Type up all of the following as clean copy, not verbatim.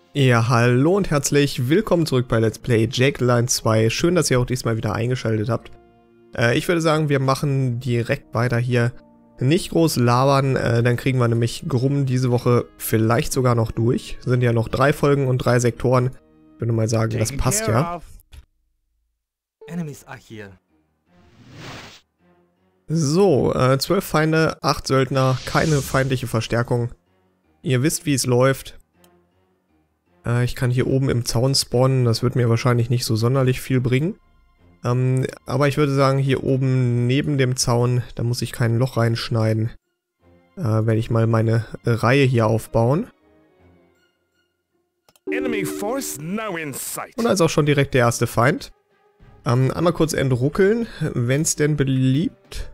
Ja, hallo und herzlich willkommen zurück bei Let's Play Jake the Lion 2. Schön, dass ihr auch diesmal wieder eingeschaltet habt. Ich würde sagen, wir machen direkt weiter hier. Nicht groß labern, dann kriegen wir nämlich Grumm diese Woche vielleicht sogar noch durch. Sind ja noch 3 Folgen und 3 Sektoren. Ich würde mal sagen, das passt ja. So, 12 Feinde, 8 Söldner, keine feindliche Verstärkung. Ihr wisst, wie es läuft. Ich kann hier oben im Zaun spawnen, das wird mir wahrscheinlich nicht so sonderlich viel bringen. Aber ich würde sagen, hier oben neben dem Zaun, da muss ich kein Loch reinschneiden. Werde ich mal meine Reihe hier aufbauen. Und da ist auch schon direkt der erste Feind. Einmal kurz entruckeln, wenn es denn beliebt.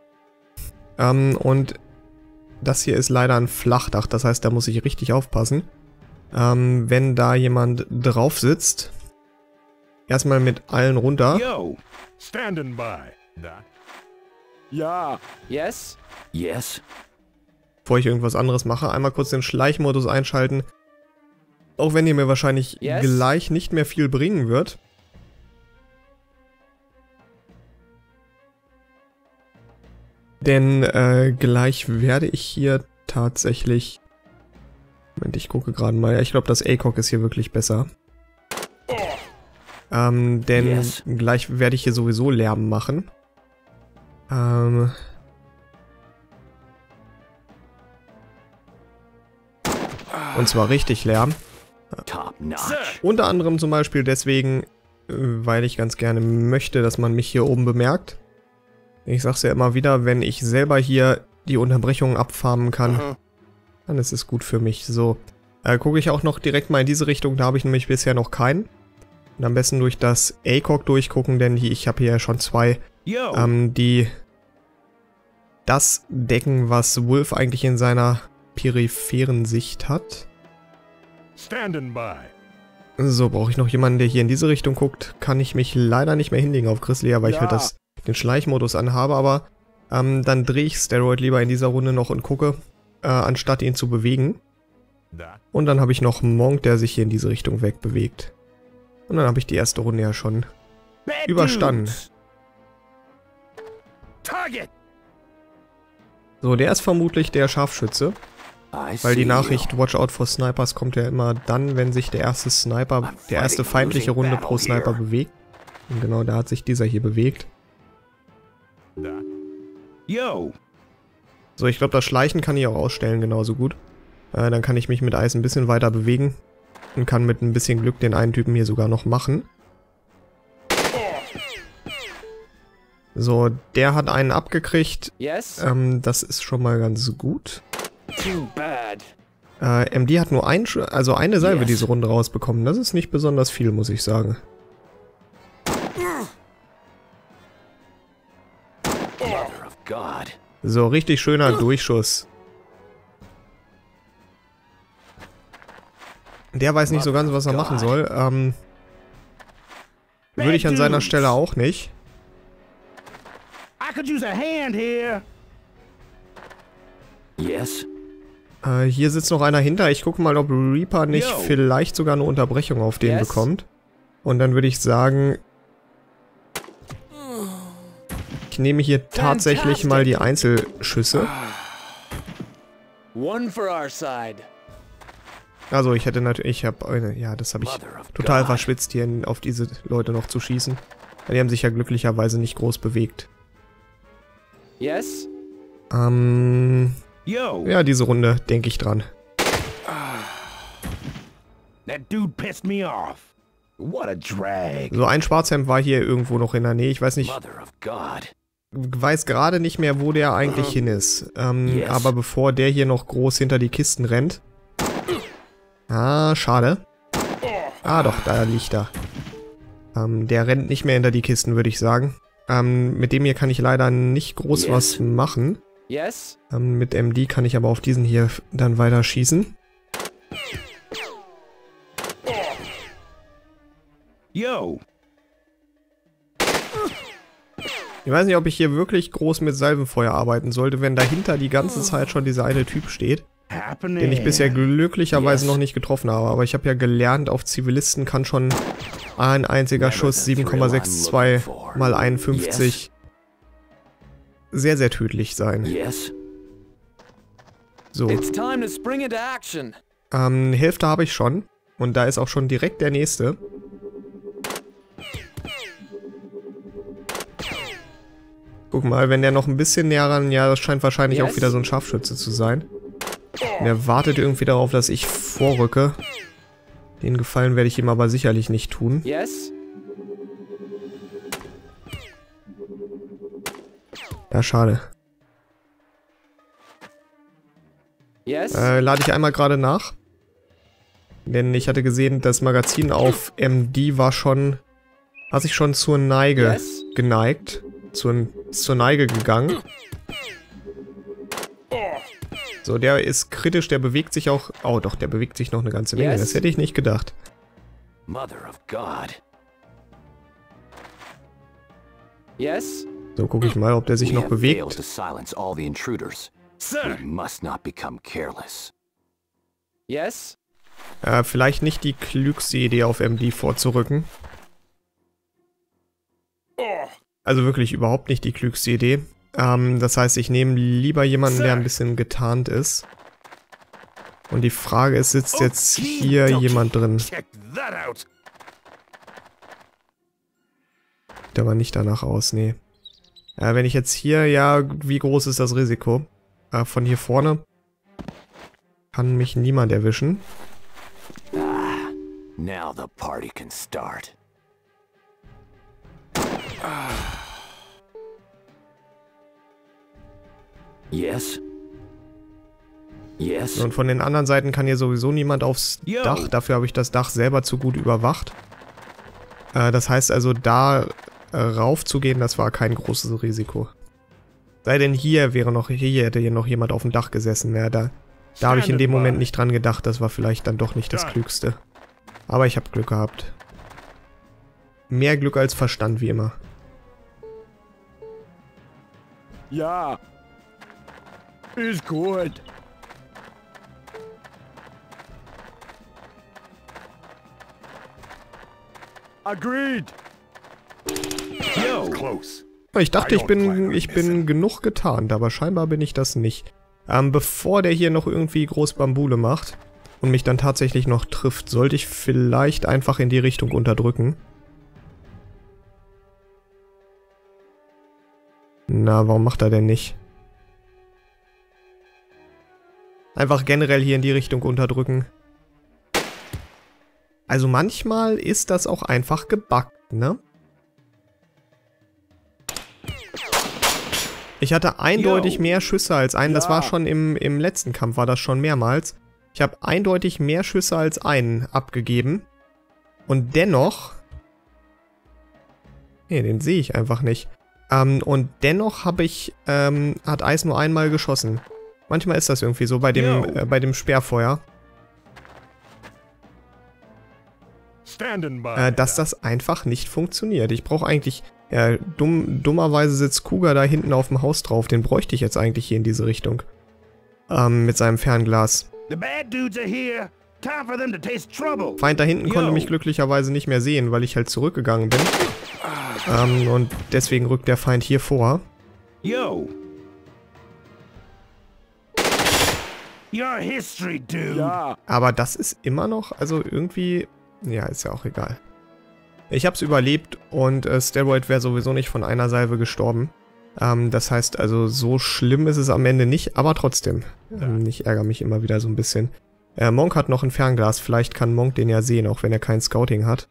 Und das hier ist leider ein Flachdach, das heißt, da muss ich richtig aufpassen. Wenn da jemand drauf sitzt, erstmal mit allen runter. Yo, standing by. Ja. Yes. Yes. Bevor ich irgendwas anderes mache, einmal kurz den Schleichmodus einschalten. Auch wenn ihr mir wahrscheinlich gleich nicht mehr viel bringen wird. Denn gleich werde ich hier tatsächlich... Moment, ich gucke gerade mal. Ja, ich glaube, das ACOG ist hier wirklich besser. Denn gleich werde ich hier sowieso Lärm machen. Und zwar richtig Lärm. Unter anderem zum Beispiel deswegen, weil ich ganz gerne möchte, dass man mich hier oben bemerkt. Ich sag's ja immer wieder, wenn ich selber hier die Unterbrechungen abfarmen kann, dann ist es gut für mich. So, gucke ich auch noch direkt mal in diese Richtung, da habe ich nämlich bisher noch keinen. Und am besten durch das ACOG durchgucken, denn ich habe hier ja schon 2, die das decken, was Wolf eigentlich in seiner peripheren Sicht hat. So, brauche ich noch jemanden, der hier in diese Richtung guckt. Kann ich mich leider nicht mehr hinlegen auf Grizzly, weil ich halt den Schleichmodus anhabe, aber dann drehe ich Steroid lieber in dieser Runde noch und gucke, anstatt ihn zu bewegen. Und dann habe ich noch Monk, der sich hier in diese Richtung wegbewegt. Und dann habe ich die erste Runde ja schon überstanden. So, der ist vermutlich der Scharfschütze. Weil die Nachricht Watch out for Snipers kommt ja immer dann, wenn sich der erste Sniper, der erste feindliche Runde pro Sniper bewegt. Und genau da hat sich dieser hier bewegt. So, ich glaube, das Schleichen kann ich auch ausstellen genauso gut. Dann kann ich mich mit Eis ein bisschen weiter bewegen. Und kann mit ein bisschen Glück den einen Typen hier sogar noch machen. So, der hat einen abgekriegt. Das ist schon mal ganz gut. MD hat nur eine Salve diese Runde rausbekommen. Das ist nicht besonders viel, muss ich sagen. So, richtig schöner Durchschuss. Der weiß nicht so ganz, was er machen soll. Würde ich an seiner Stelle auch nicht. Hier sitzt noch einer hinter. Ich gucke mal, ob Reaper nicht vielleicht sogar eine Unterbrechung auf den bekommt. Und dann würde ich sagen... Ich nehme hier tatsächlich mal die Einzelschüsse. Also ich hätte natürlich... ja, das habe ich total verschwitzt, hier auf diese Leute noch zu schießen. Die haben sich ja glücklicherweise nicht groß bewegt. Ja, diese Runde denke ich dran. So, ein Schwarzhemd war hier irgendwo noch in der Nähe. Ich weiß nicht... weiß gerade nicht mehr, wo der eigentlich hin ist. Aber bevor der hier noch groß hinter die Kisten rennt... Ah, schade. Ah, doch, da liegt er. Der rennt nicht mehr hinter die Kisten, würde ich sagen. Mit dem hier kann ich leider nicht groß was machen. Mit MD kann ich aber auf diesen hier dann weiter schießen. Ich weiß nicht, ob ich hier wirklich groß mit Salvenfeuer arbeiten sollte, wenn dahinter die ganze Zeit schon dieser eine Typ steht. den ich bisher glücklicherweise noch nicht getroffen habe. Aber ich habe ja gelernt, auf Zivilisten kann schon ein einziger Schuss 7,62 mal 51 sehr, sehr tödlich sein. So. Hälfte habe ich schon. Und da ist auch schon direkt der nächste. Guck mal, wenn der noch ein bisschen näher ran... Ja, das scheint wahrscheinlich auch wieder so ein Scharfschütze zu sein. Der wartet irgendwie darauf, dass ich vorrücke. Den Gefallen werde ich ihm aber sicherlich nicht tun. Ja, schade. Lade ich einmal gerade nach. Denn ich hatte gesehen, das Magazin auf MD war schon... Hat sich schon zur Neige geneigt. Zur Neige gegangen. So, der ist kritisch, der bewegt sich auch... Oh doch, der bewegt sich noch eine ganze Menge. Das hätte ich nicht gedacht. So, gucke ich mal, ob der sich noch bewegt. Vielleicht nicht die klügste Idee, auf MD vorzurücken. Also wirklich überhaupt nicht die klügste Idee. Das heißt, ich nehme lieber jemanden, der ein bisschen getarnt ist. Und die Frage ist, sitzt jetzt hier jemand drin? Der war nicht danach aus, nee. Wenn ich jetzt hier, ja, wie groß ist das Risiko? Von hier vorne kann mich niemand erwischen. Now the party can start. Und von den anderen Seiten kann hier sowieso niemand aufs Dach. Dafür habe ich das Dach selber zu gut überwacht. Das heißt also, da rauf zu gehen, das war kein großes Risiko. Sei denn hier hätte hier noch jemand auf dem Dach gesessen. Ja, da habe ich in dem Moment nicht dran gedacht. Das war vielleicht dann doch nicht das Klügste. Aber ich habe Glück gehabt. Mehr Glück als Verstand, wie immer. Ja. Ist gut. Agreed. Yo. Close. Ich dachte, ich bin genug getarnt, aber scheinbar bin ich das nicht. Bevor der hier noch irgendwie groß Bambule macht und mich dann tatsächlich noch trifft, sollte ich vielleicht einfach in die Richtung unterdrücken. Na, warum macht er denn nicht? Einfach generell hier in die Richtung unterdrücken. Also manchmal ist das auch einfach gebuggt, ne? Ich hatte eindeutig mehr Schüsse als einen. Das war schon im letzten Kampf, war das schon mehrmals. Ich habe eindeutig mehr Schüsse als einen abgegeben. Und dennoch... Nee, den sehe ich einfach nicht. Und dennoch hat Eis nur einmal geschossen. Manchmal ist das irgendwie so bei dem Sperrfeuer. Dass das einfach nicht funktioniert. Ich brauche eigentlich... Ja, dummerweise sitzt Cougar da hinten auf dem Haus drauf. Den bräuchte ich jetzt eigentlich hier in diese Richtung. Mit seinem Fernglas. Feind da hinten konnte mich glücklicherweise nicht mehr sehen, weil ich halt zurückgegangen bin. Und deswegen rückt der Feind hier vor. Yo. Your history, dude. Ja. Aber das ist immer noch, also irgendwie... Ja, ist ja auch egal. Ich hab's überlebt und Steroid wäre sowieso nicht von einer Salve gestorben. Das heißt also, so schlimm ist es am Ende nicht, aber trotzdem. Ich ärgere mich immer wieder so ein bisschen. Monk hat noch ein Fernglas, vielleicht kann Monk den ja sehen, auch wenn er kein Scouting hat.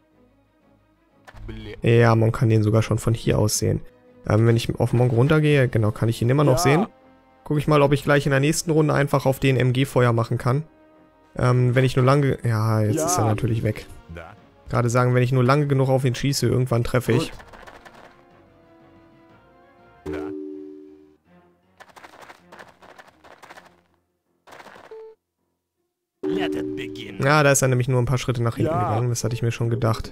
Ja, Monk kann den sogar schon von hier aus sehen. Wenn ich auf Monk runtergehe, genau, kann ich ihn immer noch sehen. Gucke ich mal, ob ich gleich in der nächsten Runde einfach auf den MG-Feuer machen kann. Wenn ich nur lange... Ja, jetzt ist er natürlich weg. Gerade sagen, wenn ich nur lange genug auf ihn schieße, irgendwann treffe ich. Ja, da ist er nämlich nur ein paar Schritte nach hinten gegangen. Das hatte ich mir schon gedacht.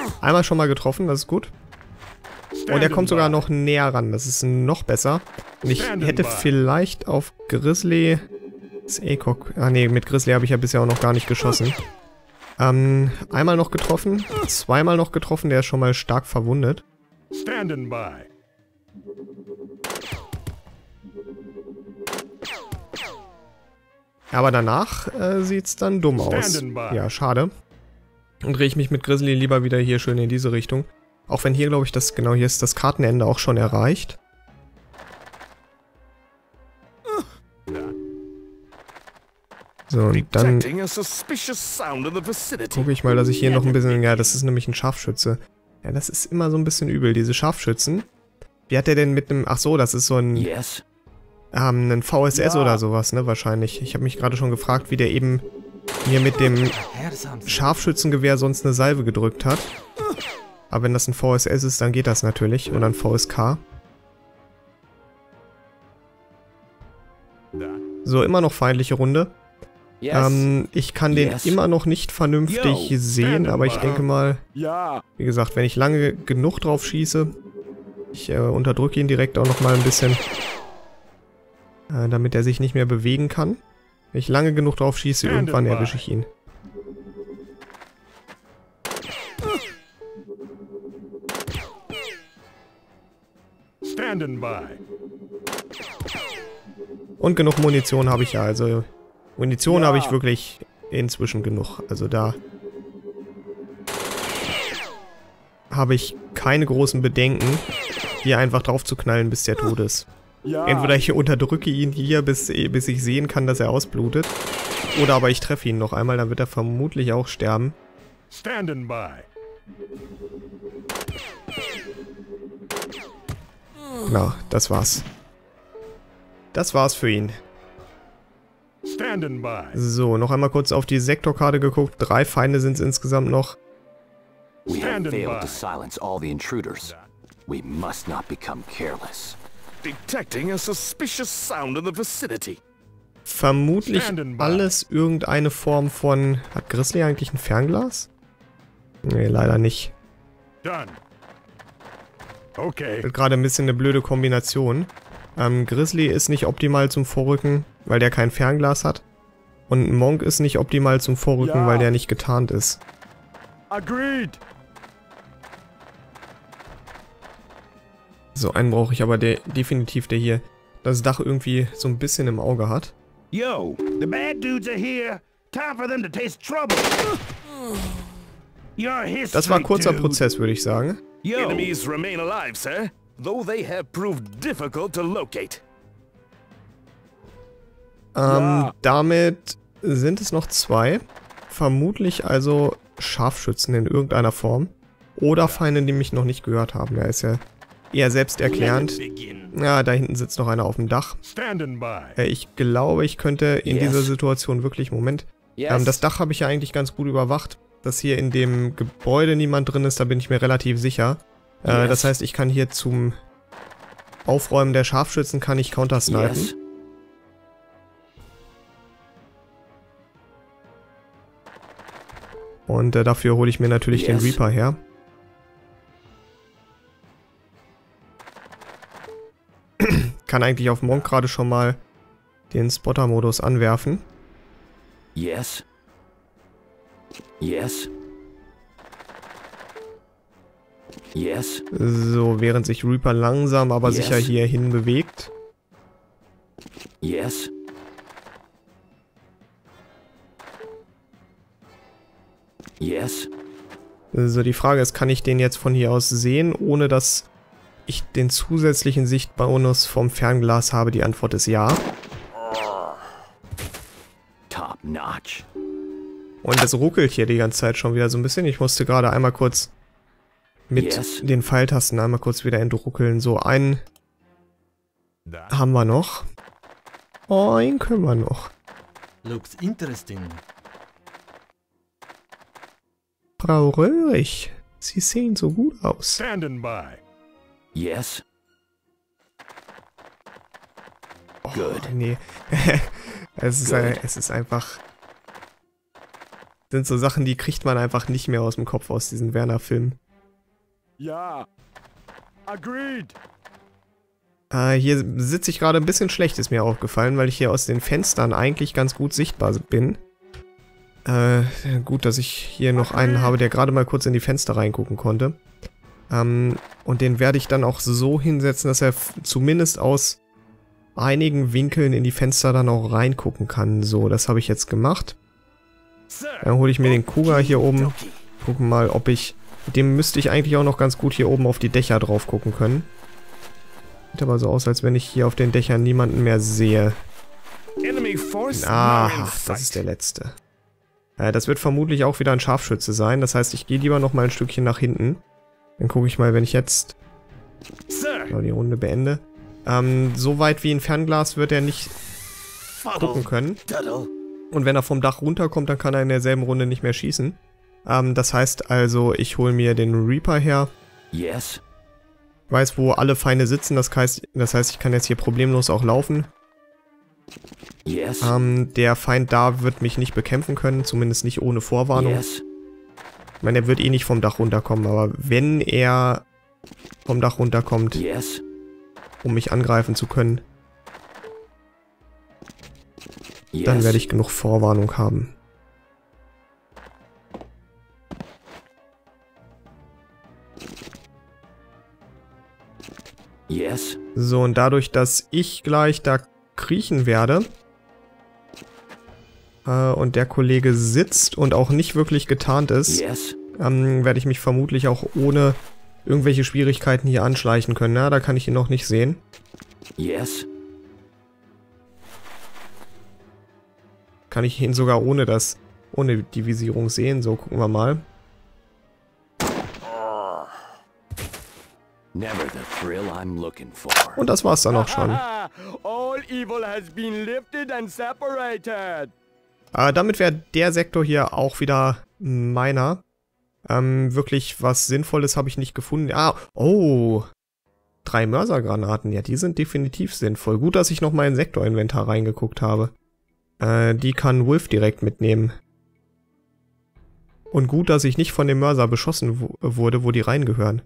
Einmal schon mal getroffen, das ist gut. Und er kommt sogar noch näher ran, das ist noch besser. Und ich hätte vielleicht auf Grizzly... Das ACOG... Ah ne, mit Grizzly habe ich ja bisher auch noch gar nicht geschossen. Einmal noch getroffen, zweimal noch getroffen, der ist schon mal stark verwundet. Standing by. Aber danach sieht's dann dumm aus. Ja, schade. Und drehe ich mich mit Grizzly lieber wieder hier schön in diese Richtung. Auch wenn hier, glaube ich, das genau hier ist das Kartenende auch schon erreicht. So, und dann gucke ich mal, dass ich hier noch ein bisschen... Ja, das ist nämlich ein Scharfschütze. Ja, das ist immer so ein bisschen übel, diese Scharfschützen. Wie hat der denn mit einem... Ach so, das ist so ein... ein VSS oder sowas, ne, wahrscheinlich. Ich habe mich gerade schon gefragt, wie der eben hier mit dem Scharfschützengewehr sonst eine Salve gedrückt hat. Aber wenn das ein VSS ist, dann geht das natürlich. Oder ein VSK. So, immer noch feindliche Runde. Ich kann den immer noch nicht vernünftig sehen, aber ich denke mal, wie gesagt, wenn ich lange genug drauf schieße, ich unterdrücke ihn direkt auch nochmal ein bisschen, damit er sich nicht mehr bewegen kann. Wenn ich lange genug drauf schieße, irgendwann erwische ich ihn. Und genug Munition habe ich ja, also Munition habe ich wirklich inzwischen genug. Also da habe ich keine großen Bedenken, hier einfach drauf zu knallen, bis der tot ist. Entweder ich unterdrücke ihn hier, bis ich sehen kann, dass er ausblutet. Oder aber ich treffe ihn noch einmal, dann wird er vermutlich auch sterben. Na, das war's. Das war's für ihn. So, noch einmal kurz auf die Sektorkarte geguckt. 3 Feinde sind es insgesamt noch. We have failed to silence all the intruders. We must not become careless. Detecting a suspicious sound in the vicinity. Vermutlich alles irgendeine Form von... Hat Grizzly eigentlich ein Fernglas? Nee, leider nicht. Okay. Gerade ein bisschen eine blöde Kombination. Grizzly ist nicht optimal zum Vorrücken, weil der kein Fernglas hat. Und Monk ist nicht optimal zum Vorrücken, weil der nicht getarnt ist. Agreed. So, einen brauche ich aber definitiv, der hier das Dach irgendwie so ein bisschen im Auge hat. Yo, the bad dudes are here. Time for them to taste trouble. Das war ein kurzer Prozess, würde ich sagen. Enemies remain alive, sir, though they have proved difficult to locate. Damit sind es noch 2. Vermutlich also Scharfschützen in irgendeiner Form. Oder Feinde, die mich noch nicht gehört haben. Der ist ja eher selbsterklärend. Ja, da hinten sitzt noch einer auf dem Dach. Ich glaube, ich könnte in dieser Situation wirklich... Moment. Das Dach habe ich ja eigentlich ganz gut überwacht. Dass hier in dem Gebäude niemand drin ist, da bin ich mir relativ sicher. Das heißt, ich kann hier zum Aufräumen der Scharfschützen kann ich countersnipen. Und dafür hole ich mir natürlich den Reaper her. Kann eigentlich auf Monk gerade schon mal den Spotter-Modus anwerfen. So, während sich Reaper langsam, aber sicher hierhin bewegt. So, die Frage ist, kann ich den jetzt von hier aus sehen, ohne dass ich den zusätzlichen Sichtbonus vom Fernglas habe? Die Antwort ist ja. Top notch. Und es ruckelt hier die ganze Zeit schon wieder so ein bisschen. Ich musste gerade einmal kurz mit den Pfeiltasten einmal kurz wieder entruckeln. So, einen haben wir noch. Einen können wir noch. Looks interesting. Frau Röhrig, Sie sehen so gut aus. Standing by. Oh, nee. Es ist einfach... sind so Sachen, die kriegt man einfach nicht mehr aus dem Kopf aus diesen Werner-Filmen. Ja. Agreed. Hier sitze ich gerade ein bisschen schlecht, ist mir aufgefallen, weil ich hier aus den Fenstern eigentlich ganz gut sichtbar bin. Gut, dass ich hier noch einen habe, der gerade mal kurz in die Fenster reingucken konnte. Und den werde ich dann auch so hinsetzen, dass er zumindest aus einigen Winkeln in die Fenster dann auch reingucken kann. So, das habe ich jetzt gemacht. Dann hole ich mir den Kuga hier oben. Gucken mal, ob ich... Mit dem müsste ich eigentlich auch noch ganz gut hier oben auf die Dächer drauf gucken können. Sieht aber so aus, als wenn ich hier auf den Dächern niemanden mehr sehe. Aha, das ist der letzte. Das wird vermutlich auch wieder ein Scharfschütze sein. Das heißt, ich gehe lieber noch mal ein Stückchen nach hinten. Dann gucke ich mal, wenn ich jetzt die Runde beende. So weit wie ein Fernglas wird er nicht gucken können. Und wenn er vom Dach runterkommt, dann kann er in derselben Runde nicht mehr schießen. Das heißt also, ich hole mir den Reaper her. Yes. Ich weiß, wo alle Feinde sitzen. Das heißt, ich kann jetzt hier problemlos auch laufen. Yes. Der Feind da wird mich nicht bekämpfen können, zumindest nicht ohne Vorwarnung. Yes. Ich meine, er wird eh nicht vom Dach runterkommen, aber wenn er vom Dach runterkommt, Yes. um mich angreifen zu können, Yes. dann werde ich genug Vorwarnung haben. Yes. So, und dadurch, dass ich gleich da kriechen werde und der Kollege sitzt und auch nicht wirklich getarnt ist, Yes. werde ich mich vermutlich auch ohne irgendwelche Schwierigkeiten hier anschleichen können. Ja, da kann ich ihn noch nicht sehen. Yes. Kann ich ihn sogar ohne die Visierung sehen. So, gucken wir mal. Never the thrill I'm looking for. Und das war's dann auch schon. All evil has been lifted and separated. Damit wäre der Sektor hier auch wieder meiner. Wirklich was Sinnvolles habe ich nicht gefunden. Oh. 3 Mörsergranaten. Ja, die sind definitiv sinnvoll. Gut, dass ich noch mal in Sektorinventar reingeguckt habe. Die kann Wolf direkt mitnehmen. Und gut, dass ich nicht von dem Mörser beschossen wurde, wo die reingehören.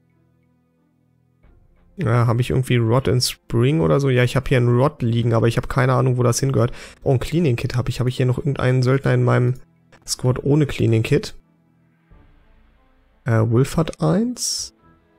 Ja, habe ich irgendwie Rod in Spring oder so? Ja, ich habe hier einen Rod liegen, aber ich habe keine Ahnung, wo das hingehört. Oh, ein Cleaning Kit habe ich. Habe ich hier noch irgendeinen Söldner in meinem Squad ohne Cleaning Kit? Wolf hat 1.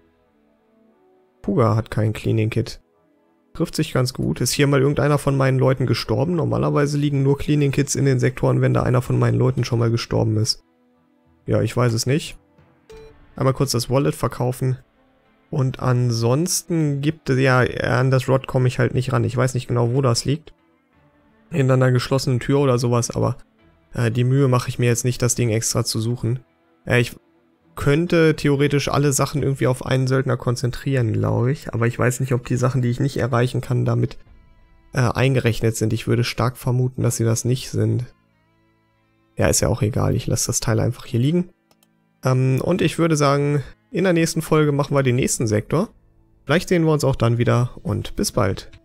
Puga hat kein Cleaning Kit. Trifft sich ganz gut. Ist hier mal irgendeiner von meinen Leuten gestorben? Normalerweise liegen nur Cleaning Kits in den Sektoren, wenn da einer von meinen Leuten schon mal gestorben ist. Ja, ich weiß es nicht. Einmal kurz das Wallet verkaufen. Und ansonsten gibt es ja, an das Rod komme ich halt nicht ran. Ich weiß nicht genau, wo das liegt. In einer geschlossenen Tür oder sowas, aber die Mühe mache ich mir jetzt nicht, das Ding extra zu suchen. Ich könnte theoretisch alle Sachen irgendwie auf einen Söldner konzentrieren, glaube ich. Aber ich weiß nicht, ob die Sachen, die ich nicht erreichen kann, damit eingerechnet sind. Ich würde stark vermuten, dass sie das nicht sind. Ja, ist ja auch egal. Ich lasse das Teil einfach hier liegen. Und ich würde sagen, in der nächsten Folge machen wir den nächsten Sektor. Vielleicht sehen wir uns auch dann wieder und bis bald.